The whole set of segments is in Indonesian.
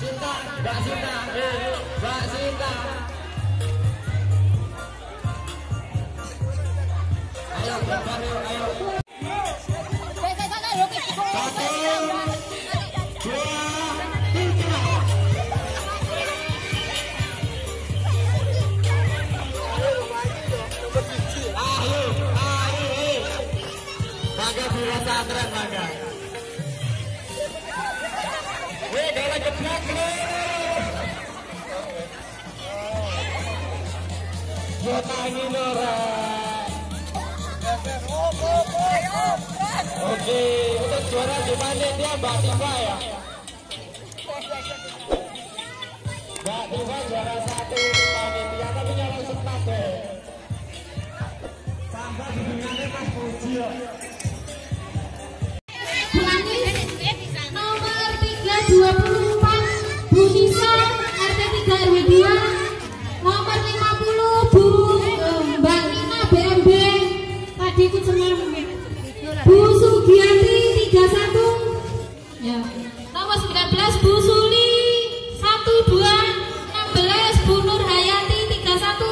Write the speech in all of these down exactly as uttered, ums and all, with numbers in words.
Sinta, Mbak Sinta, eh, Mbak Sinta. Ayo, berkar yuk, ayo. Satu, dua, tiga. Ayo, ayo. Bangga Biro Santren, bangga. Weh, dalam jeblok nih. Jota ini Nora. Oke, untuk juara di panitia Mbak Tifa ya. Mbak Tifa juara satu panitia, tapi nyalon sempat deh. Tambah hubungannya Mas Puji ya. Nomor tiga dua puluh empat Bu Nisa R T tiga R W dua. Nomor lima puluh Bu Mbak Nina B M B. Tadi ikut senam. Bu Sugiati tiga satu. Ya. Nomor sembilan belas Bu Suli satu dua. enam belas Bu Nur Hayati tiga satu.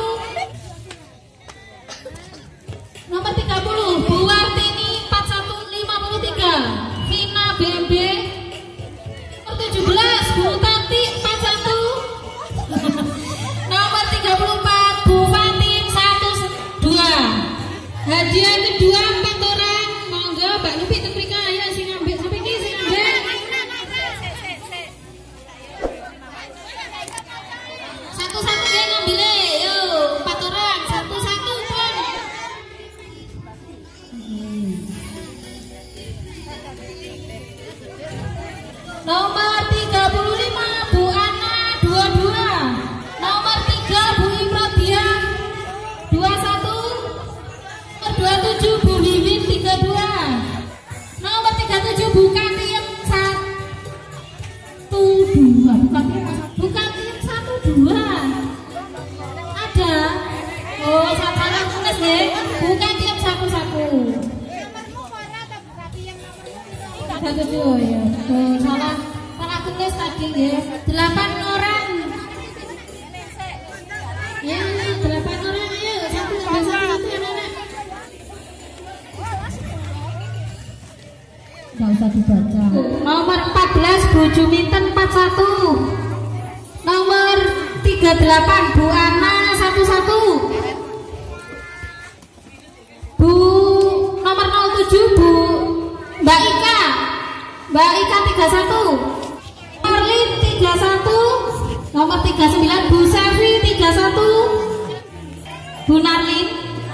Nomor tiga puluh Bu Wartini empat satu lima puluh tiga. Vina B M B. Nomor tujuh belas Bu Tati empat satu. Nomor tiga puluh empat Bu Fatin satu dua. Hadiah kedua empat orang. Monggo Mbak Lupi Tekrika ayo sing ngambil sampai iki sing ngambil. Satu-satu ya ngambil. Yo, empat orang, satu-satu pun. Nomor tiga puluh lima Bu Ana dua dua. Nomor tiga Bu Imrodia dua satu. Nomor dua puluh tujuh Bu Wiwin tiga dua. Nomor tiga puluh tujuh Bu Katiem satu dua. Bukan Bu Katiem satu dua. Ada. Oh, salah tulis deh. Bu Katiem satu satu. Tiga tujuh ya. Oh, salah salah tulis tadi ya. Delapan orang. Ya, delapan orang ayo satu satu satu anak-anak. Nggak usah dibaca. Nomor empat belas Bu Juminten empat satu. Nomor tiga puluh delapan Bu Ana satu satu. Bu nomor nol tujuh Bu Mbak Ika. Mbak Ika tiga satu. Marlin tiga satu. Nomor tiga puluh sembilan Bu Sevi tiga satu. Bu Narlin.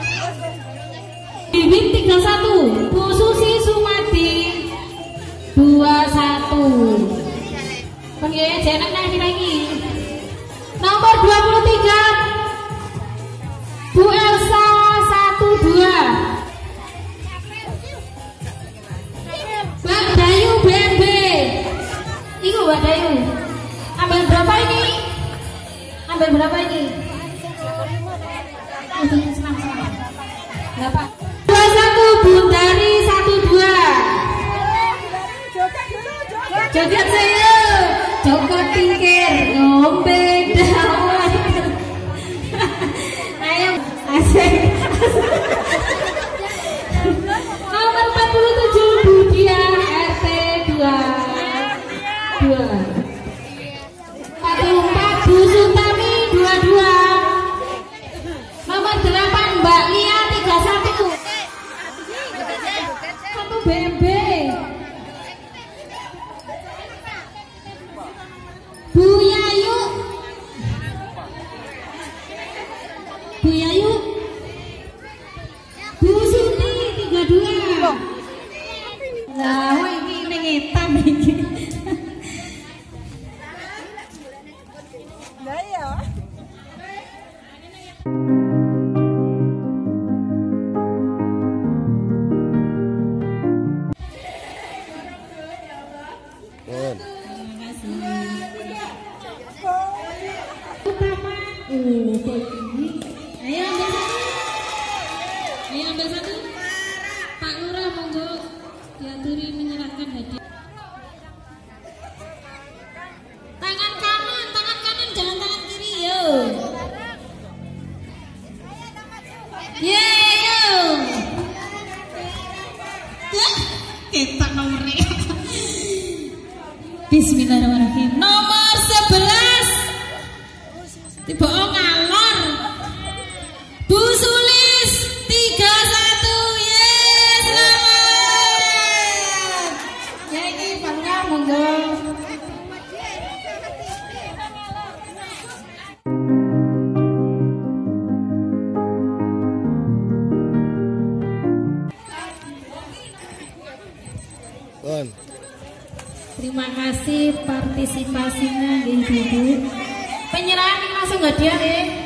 Bibin tiga satu. Bu Susi Sumadi dua satu. Pengen jeneng lagi lagi. Nomor dua puluh tiga Bu Elsa satu dua. Mbak Dayu B M B. Iku Mbak Dayu. Ambil berapa ini? Ambil berapa ini? Senang senang. Berapa? dua satu Bundari satu dua. Joget saya Joko Tingkir ngombe dawan. Ayo asik. Nomor empat puluh tujuh Budia R T dua dua. empat puluh empat Bu Sutami dua dua. Nomor delapan Mbak Lia tiga satu. Satu B M B. Bu Yayu. Bu Yayu. Bu Suti tiga dua. Lah, wah ini ngetam iki. Lah ya. Ayo ambil satu. Ayo ambil satu. Pak Lurah monggo diaturi menyerahkan hadiah. Tangan partisipasinya nggih Ibu. Penyerahan langsung hadiah nggih.